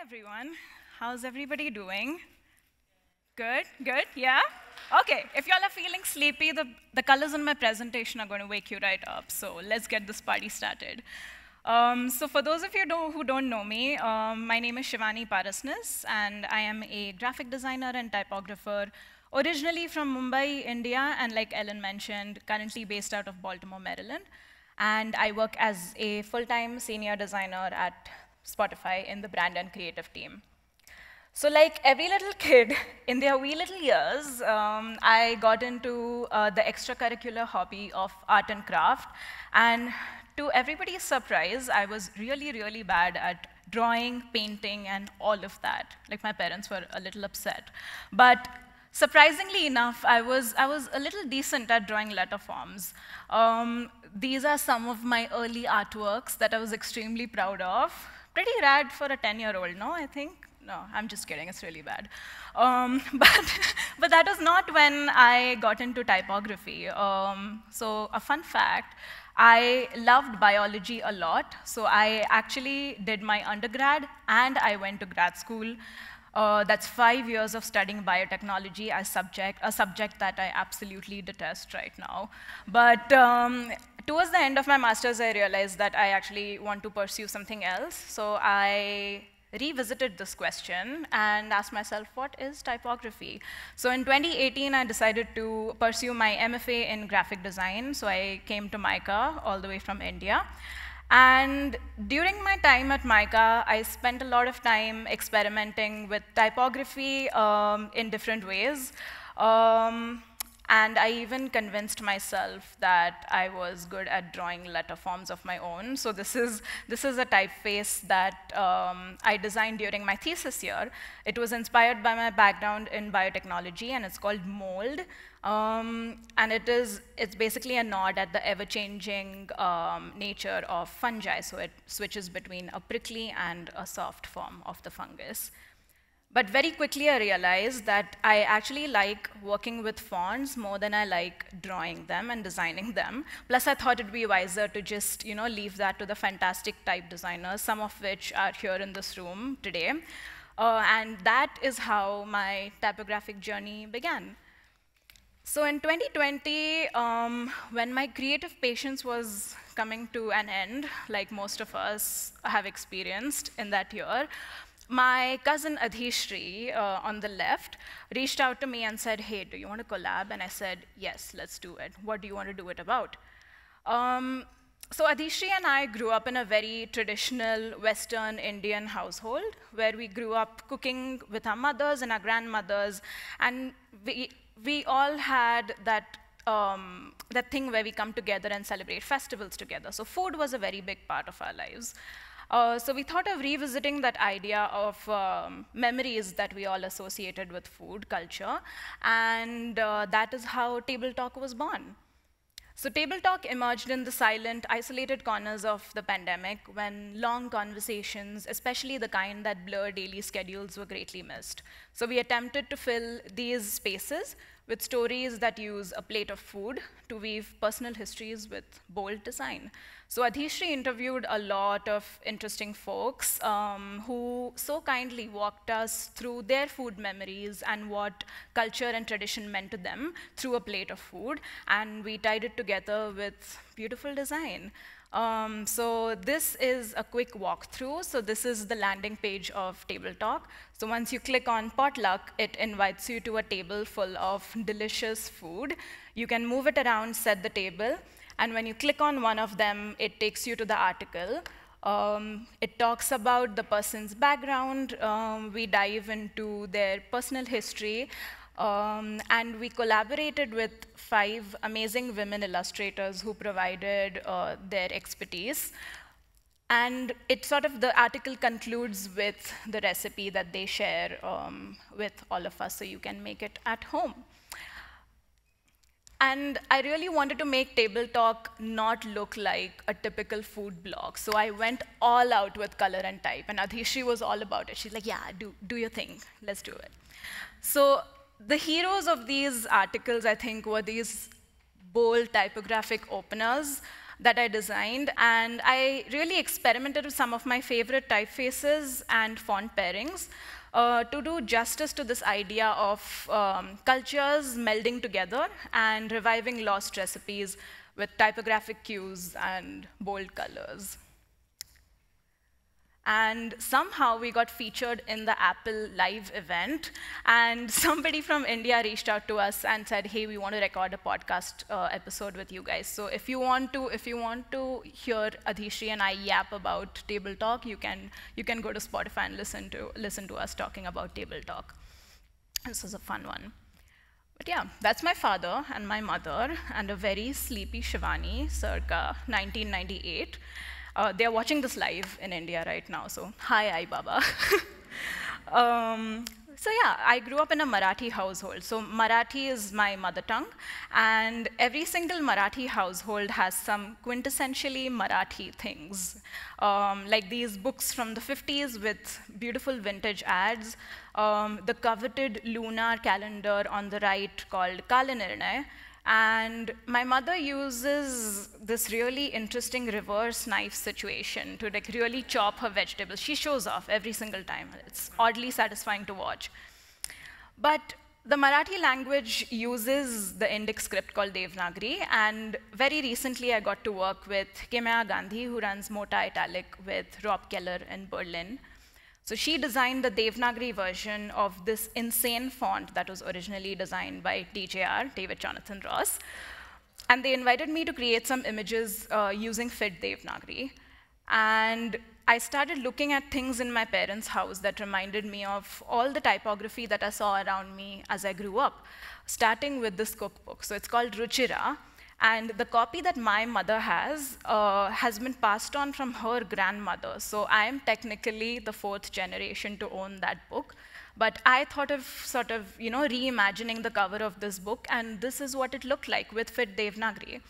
everyone. How's everybody doing? Good, good, yeah? Okay, if y'all are feeling sleepy, the colors in my presentation are going to wake you right up. So let's get this party started. So for those of you who don't know me, my name is Shivani Parasnis, and I am a graphic designer and typographer, originally from Mumbai, India, and like Ellen mentioned, currently based out of Baltimore, Maryland. And I work as a full-time senior designer at Spotify in the brand and creative team. So like every little kid, in their wee little years, I got into the extracurricular hobby of art and craft. And to everybody's surprise, I was really, really bad at drawing, painting, and all of that. Like my parents were a little upset. But surprisingly enough, I was a little decent at drawing letter forms. These are some of my early artworks that I was extremely proud of. Pretty rad for a 10-year-old, no, I think? No, I'm just kidding, it's really bad. But that was not when I got into typography. So a fun fact, I loved biology a lot, so I actually did my undergrad and I went to grad school. That's 5 years of studying biotechnology as a subject that I absolutely detest right now. But towards the end of my master's, I realized that I actually want to pursue something else. So I revisited this question and asked myself, what is typography? So in 2018, I decided to pursue my MFA in graphic design. So I came to MICA all the way from India. And during my time at MICA, I spent a lot of time experimenting with typography in different ways. And I even convinced myself that I was good at drawing letter forms of my own. So this is a typeface that I designed during my thesis year. It was inspired by my background in biotechnology, and it's called Mold. And it's basically a nod at the ever-changing nature of fungi. So it switches between a prickly and a soft form of the fungus. But very quickly, I realized that I actually like working with fonts more than I like drawing them and designing them. Plus, I thought it'd be wiser to just leave that to the fantastic type designers, some of which are here in this room today. And that is how my typographic journey began. So in 2020, when my creative patience was coming to an end, like most of us have experienced in that year, my cousin Adhishri on the left reached out to me and said, hey, do you want to collab? And I said, yes, let's do it. What do you want to do it about? So Adhishri and I grew up in a very traditional Western Indian household where we grew up cooking with our mothers and our grandmothers. And we all had that thing where we come together and celebrate festivals together. So food was a very big part of our lives. So we thought of revisiting that idea of memories that we all associated with food culture, and that is how Table Talk was born. So Table Talk emerged in the silent, isolated corners of the pandemic when long conversations, especially the kind that blur daily schedules, were greatly missed. So we attempted to fill these spaces with stories that use a plate of food to weave personal histories with bold design. So Adhishri interviewed a lot of interesting folks who so kindly walked us through their food memories and what culture and tradition meant to them through a plate of food, and we tied it together with beautiful design. So this is a quick walkthrough. So this is the landing page of Table Talk. So once you click on Potluck, it invites you to a table full of delicious food. You can move it around, set the table, and when you click on one of them, it takes you to the article. It talks about the person's background. We dive into their personal history. And we collaborated with 5 amazing women illustrators who provided their expertise. And the article concludes with the recipe that they share with all of us, so you can make it at home. And I really wanted to make Table Talk not look like a typical food blog. So I went all out with color and type. And Adhishri was all about it. She's like, yeah, do your thing. Let's do it. So the heroes of these articles, I think, were these bold typographic openers. that I designed, and I really experimented with some of my favorite typefaces and font pairings to do justice to this idea of cultures melding together and reviving lost recipes with typographic cues and bold colors. And somehow we got featured in the Apple Live event, and somebody from India reached out to us and said, hey, we want to record a podcast episode with you guys. So if you want to hear Adhishri and I yap about Table Talk, you can go to Spotify and listen to us talking about Table Talk. This was a fun one. But yeah, that's my father and my mother and a very sleepy Shivani, circa 1998. They're watching this live in India right now, so hi, Ai Baba. So yeah, I grew up in a Marathi household. So Marathi is my mother tongue, and every single Marathi household has some quintessentially Marathi things, like these books from the 50s with beautiful vintage ads, the coveted lunar calendar on the right called Kalanirnay. And my mother uses this really interesting reverse knife situation to like really chop her vegetables. She shows off every single time. It's oddly satisfying to watch. But the Marathi language uses the Indic script called Devanagari, and very recently I got to work with Kimaya Gandhi, who runs Mota Italic with Rob Keller in Berlin. So she designed the Devanagari version of this insane font that was originally designed by DJR, David Jonathan Ross. And they invited me to create some images using Fit Devanagari. And I started looking at things in my parents' house that reminded me of all the typography that I saw around me as I grew up, starting with this cookbook. So it's called Ruchira. And the copy that my mother has been passed on from her grandmother. So I am technically the 4th generation to own that book. But I thought of sort of reimagining the cover of this book, and this is what it looked like with Fit Devanagari.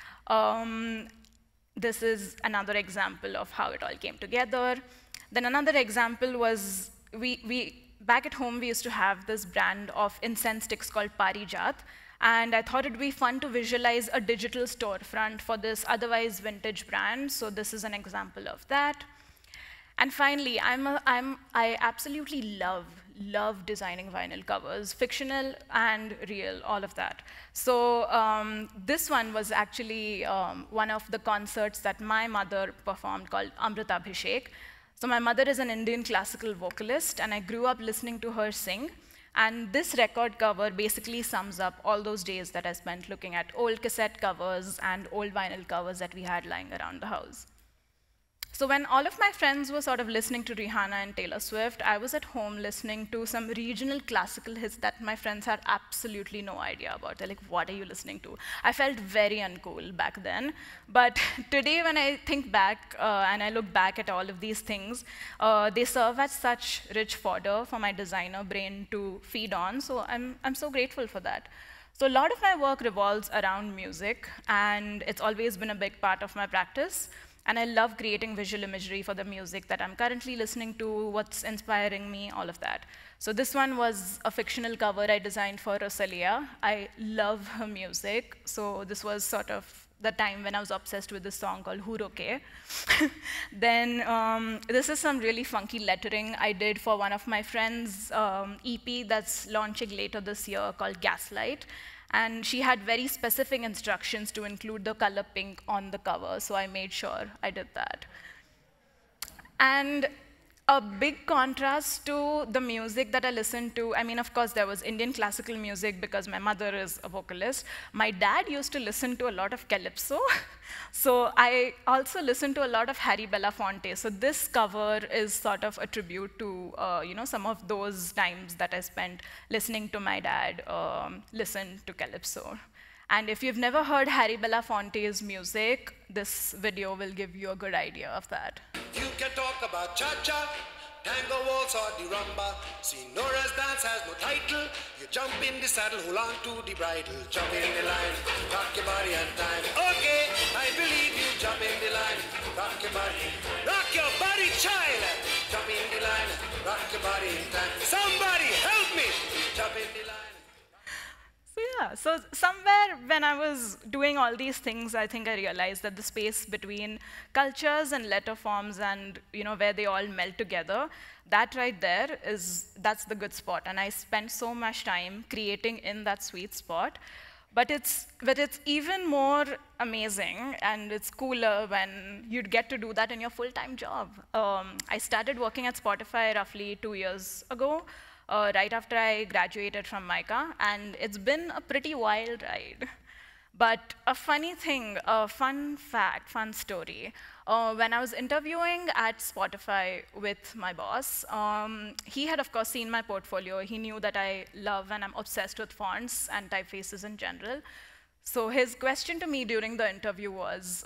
This is another example of how it all came together. Then another example was, back at home, we used to have this brand of incense sticks called Parijat. And I thought it'd be fun to visualize a digital storefront for this otherwise vintage brand. So this is an example of that. And finally, I absolutely love designing vinyl covers, fictional and real, all of that. So this one was actually one of the concerts that my mother performed called Amrita Abhishek. So my mother is an Indian classical vocalist, and I grew up listening to her sing. And this record cover basically sums up all those days that I spent looking at old cassette covers and old vinyl covers that we had lying around the house. So when all of my friends were sort of listening to Rihanna and Taylor Swift, I was at home listening to some regional classical hits that my friends had absolutely no idea about. They're like, what are you listening to? I felt very uncool back then. But today, when I think back and I look back at all of these things, they serve as such rich fodder for my designer brain to feed on. So I'm so grateful for that. So a lot of my work revolves around music, and it's always been a big part of my practice. And I love creating visual imagery for the music that I'm currently listening to, what's inspiring me, all of that. So this one was a fictional cover I designed for Rosalia. I love her music. So this was sort of the time when I was obsessed with this song called Huroke. Then this is some really funky lettering I did for one of my friends' EP that's launching later this year called Gaslight. And she had very specific instructions to include the color pink on the cover, so I made sure I did that. And a big contrast to the music that I listened to, I mean, of course, there was Indian classical music because my mother is a vocalist. My dad used to listen to a lot of calypso. So I also listened to a lot of Harry Belafonte. So this cover is sort of a tribute to some of those times that I spent listening to my dad listen to calypso. And if you've never heard Harry Belafonte's music, this video will give you a good idea of that. You can talk about cha-cha, tango waltz or the rumba. Senora's dance has no title. You jump in the saddle, hold on to the bridle. Jump in the line, rock your body and time. Okay, I believe you. Jump in the line, rock your body, child. Jump in the line, rock your body in time. Somebody help me. Jump in the line. So Yeah, so somewhere when I was doing all these things, I think I realized that the space between cultures and letter forms and where they all melt together, that right there that's the good spot. And I spent so much time creating in that sweet spot. But it's even more amazing, and it's cooler when you'd get to do that in your full-time job. I started working at Spotify roughly 2 years ago, right after I graduated from MICA, and it's been a pretty wild ride. But a funny thing, a fun fact, fun story. When I was interviewing at Spotify with my boss, he had, of course, seen my portfolio. He knew that I love and I'm obsessed with fonts and typefaces in general. So his question to me during the interview was,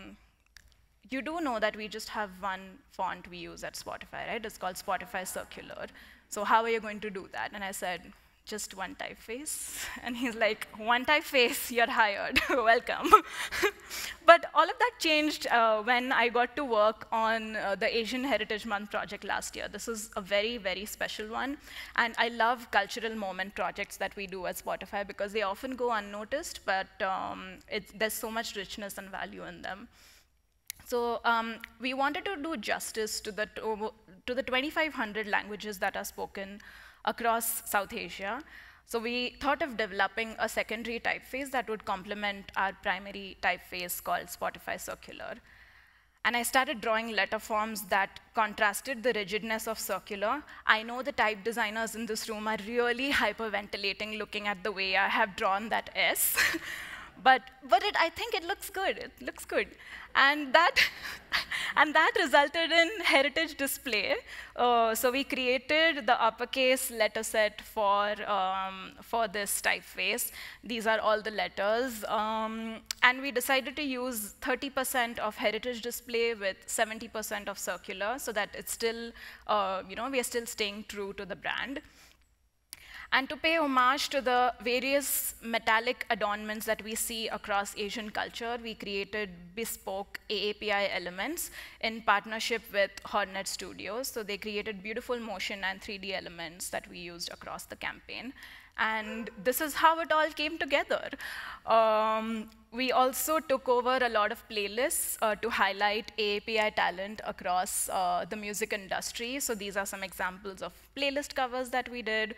you do know that we just have one font we use at Spotify, right? It's called Spotify Circular. So how are you going to do that? And I said, just one typeface. And he's like, one typeface, you're hired, welcome. But all of that changed when I got to work on the Asian Heritage Month project last year. This is a very, very special one. And I love cultural moment projects that we do at Spotify because they often go unnoticed, but there's so much richness and value in them. So we wanted to do justice to the 2,500 languages that are spoken across South Asia. So we thought of developing a secondary typeface that would complement our primary typeface called Spotify Circular. And I started drawing letter forms that contrasted the rigidness of circular. I know the type designers in this room are really hyperventilating looking at the way I have drawn that S. But I think it looks good. It looks good. And that resulted in heritage display. So we created the uppercase letter set for this typeface. These are all the letters. And we decided to use 30% of heritage display with 70% of circular so that it's still, we are still staying true to the brand. And to pay homage to the various metallic adornments that we see across Asian culture, we created bespoke AAPI elements in partnership with Hornet Studios. So they created beautiful motion and 3D elements that we used across the campaign. And this is how it all came together. We also took over a lot of playlists to highlight AAPI talent across the music industry. So these are some examples of playlist covers that we did.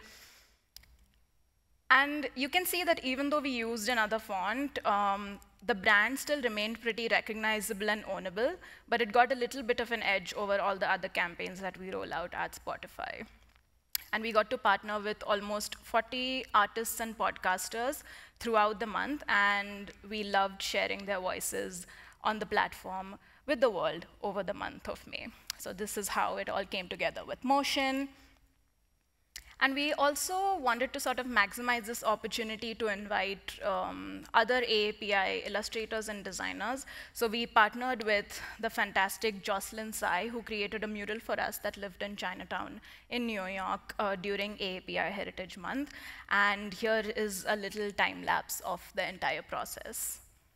And you can see that even though we used another font, the brand still remained pretty recognizable and ownable, but it got a little bit of an edge over all the other campaigns that we roll out at Spotify. And we got to partner with almost 40 artists and podcasters throughout the month, and we loved sharing their voices on the platform with the world over the month of May. So this is how it all came together with motion. And we also wanted to sort of maximize this opportunity to invite other AAPI illustrators and designers. So we partnered with the fantastic Jocelyn Tsai, who created a mural for us that lived in Chinatown in New York during AAPI Heritage Month. And here is a little time lapse of the entire process.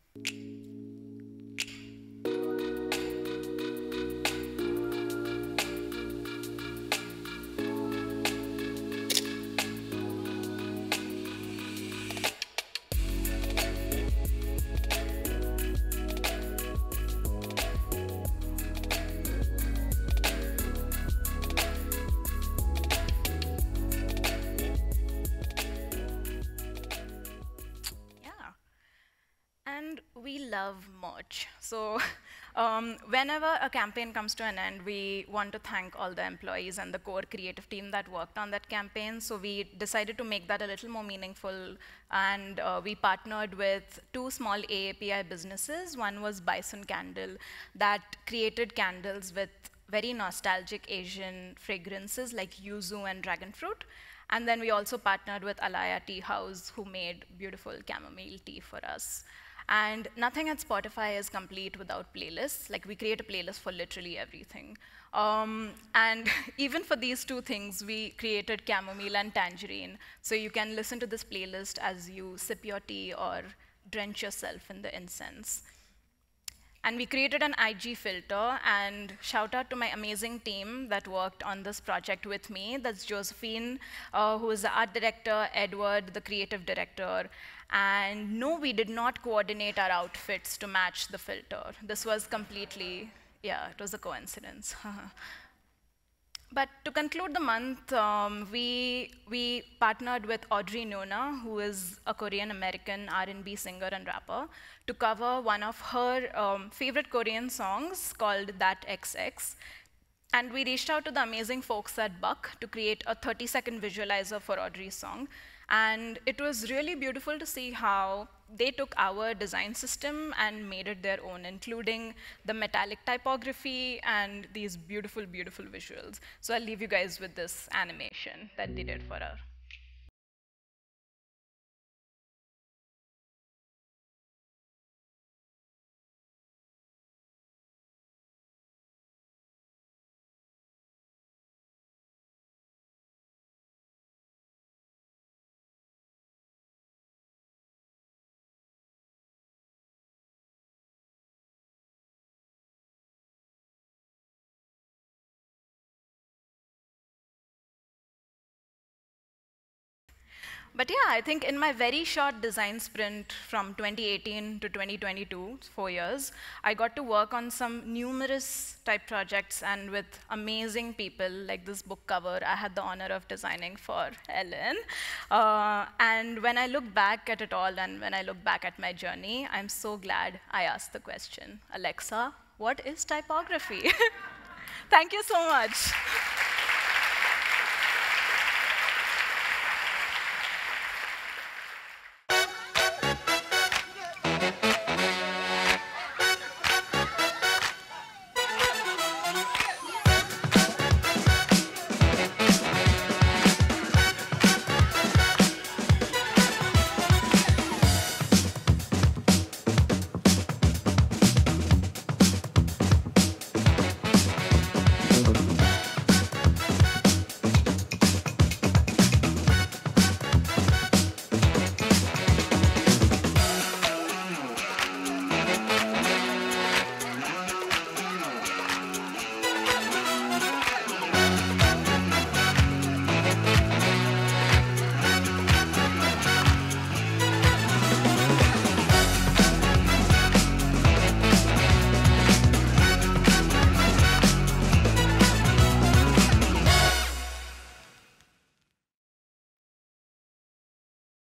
We love merch. So whenever a campaign comes to an end, we want to thank all the employees and the core creative team that worked on that campaign. So we decided to make that a little more meaningful. And we partnered with 2 small AAPI businesses. One was Bison Candle that created candles with very nostalgic Asian fragrances like yuzu and dragon fruit. And then we also partnered with Alaya Tea House, who made beautiful chamomile tea for us. And nothing at Spotify is complete without playlists. Like, we create a playlist for literally everything. And even for these 2 things, we created chamomile and tangerine. So you can listen to this playlist as you sip your tea or drench yourself in the incense. And we created an IG filter, and shout out to my amazing team that worked on this project with me. That's Josephine, who is the art director, Edward, the creative director. And no, we did not coordinate our outfits to match the filter. This was completely, yeah, it was a coincidence. But to conclude the month, we partnered with Audrey Nona, who is a Korean-American R&B singer and rapper, to cover one of her favorite Korean songs called That XX. And we reached out to the amazing folks at Buck to create a 30-second visualizer for Audrey's song. And it was really beautiful to see how they took our design system and made it their own, including the metallic typography and these beautiful, beautiful visuals. So I'll leave you guys with this animation that they did for her. But yeah, I think in my very short design sprint from 2018 to 2022, 4 years, I got to work on some numerous type projects and with amazing people, like this book cover I had the honor of designing for Ellen. And when I look back at it all and when I look back at my journey, I'm so glad I asked the question, Alexa, what is typography? Thank you so much.